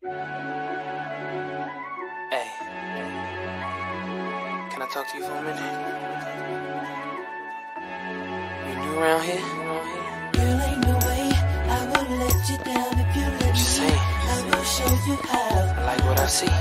Hey, can I talk to you for a minute? You new around here? Girl, ain't no way I would let you down if you let me. Just saying. I will show you how. I like what I see.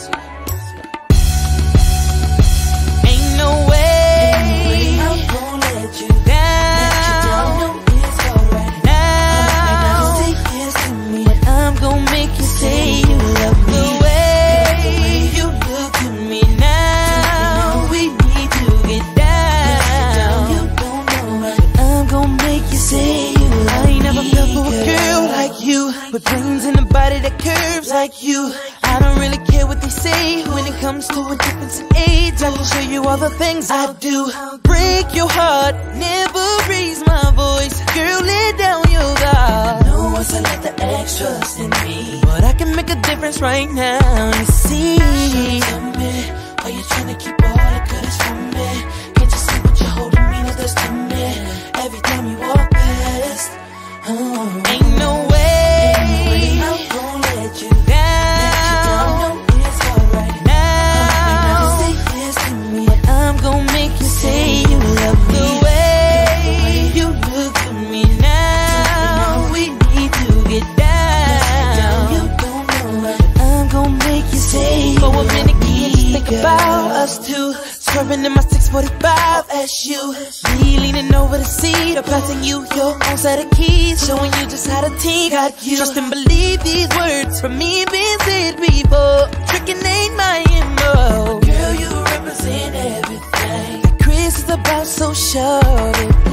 Ain't no way I'm gonna let you down. No, it's alright now. Say yes to me, and I'm gonna make you say you love me. The way you look at me now, we need to get down. You don't know it. I'm gonna make you say you love me. I ain't never felt for a girl like you, with brains in a body that curves like you. I don't really care what they say when it comes to a difference in age. I can show you all the things I do. Break your heart, never raise my voice. Girl, lay down your guard. I know it's a lot to ask, trust in me, but I can make a difference right now, you see. Tell me, are you trying to keep all the goodies from me? Can't you see what you're holding me like this to me? Every time you walk past, ain't no way I'm gonna let you down. It's alright now. Say yes to me, and I'm gonna make you say you love me. The way you look at me now, we need to get down. You don't know it. I'm gonna make you say you love me. For a minute, can you just think about us two? Swerving in my 645 as you, me leaning over the seat, or passing you your own set of keys, showing you just how the team got you. Trust and believe these words from me being said before. Tricking ain't my MO. Girl, you represent everything that Chris is about, so sure.